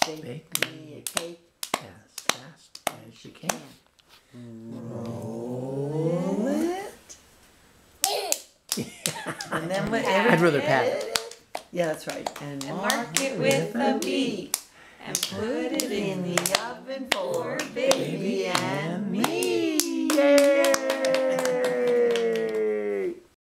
Bake me a cake as fast as you can. Roll it. And then I'd rather pat it. Yeah, that's right. And Mark it with a B and put it in the oven for baby